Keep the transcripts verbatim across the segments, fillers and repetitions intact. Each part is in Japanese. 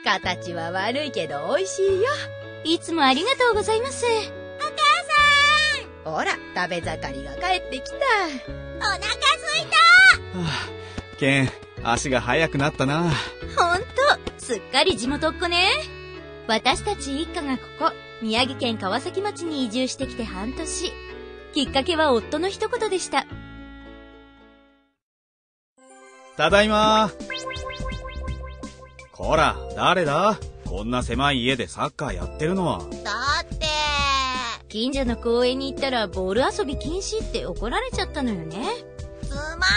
形は悪いけど美味しいよ。 いつもありがとうございます。お母さん、ほら、食べ盛りが帰ってきた。 お腹すいた。 はあ、ケン、足が速くなったな。 ほんと、すっかり地元っ子ね。私たち一家がここ、宮城県川崎町に移住してきて半年。きっかけは夫の一言でした。 ただいま。こら、誰だ？こんな狭い家でサッカーやってるのは。 だって、 近所の公園に行ったらボール遊び禁止って怒られちゃったのよね。 つまんない。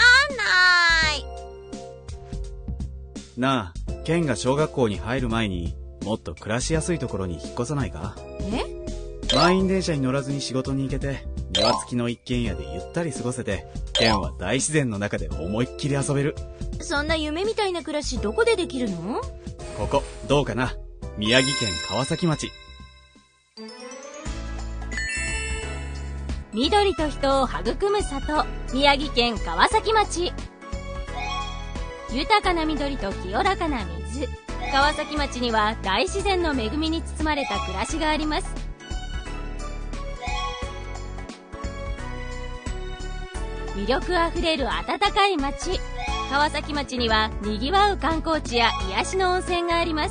なあ、ケンが小学校に入る前にもっと暮らしやすいところに引っ越さないか？ え？ 満員電車に乗らずに仕事に行けて、庭付きの一軒家でゆったり過ごせて、ケンは大自然の中で思いっきり遊べる。 そんな夢みたいな暮らしどこでできるの？ ここ、どうかな？宮城県川崎町。 緑と人を育む里、宮城県川崎町。豊かな緑と清らかな水。川崎町には大自然の恵みに包まれた暮らしがあります。魅力あふれる温かい町。川崎町には賑わう観光地や癒しの温泉があります。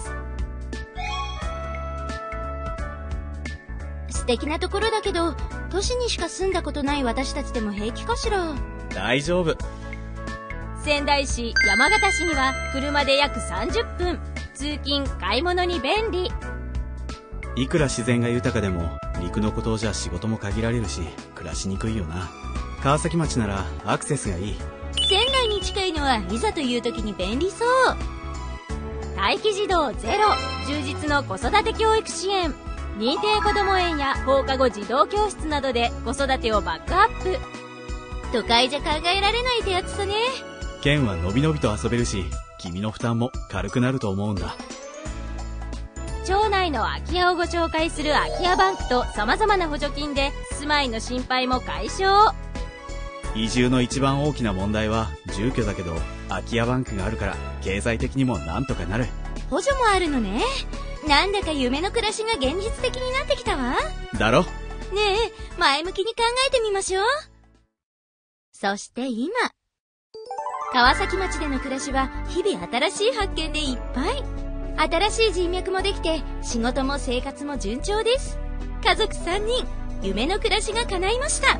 素敵なところだけど、都市にしか住んだことない私たちでも平気かしら？ 大丈夫。 仙台市、山形市には車で約さんじゅっぷん。通勤、買い物に便利。 いくら自然が豊かでも、陸の孤島じゃ仕事も限られるし、暮らしにくいよな。川崎町ならアクセスがいい。 仙台に近いのはいざという時に便利そう。待機児童ゼロ、充実の子育て教育支援。認定こども園や放課後児童教室などで子育てをバックアップ。都会じゃ考えられない手厚さね。 ケンはのびのびと遊べるし、君の負担も軽くなると思うんだ。 町内の空き家をご紹介する空き家バンクと様々な補助金で住まいの心配も解消。 移住の一番大きな問題は住居だけど、空き家バンクがあるから経済的にもなんとかなる。 補助もあるのね。なんだか夢の暮らしが現実的になってきたわ。 だろ？ ねえ、前向きに考えてみましょう。そして今、川崎町での暮らしは日々新しい発見でいっぱい。新しい人脈もできて、仕事も生活も順調です。家族さんにん、夢の暮らしが叶いました。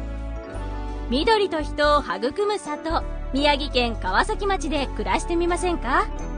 緑と人を育む里、宮城県川崎町で暮らしてみませんか？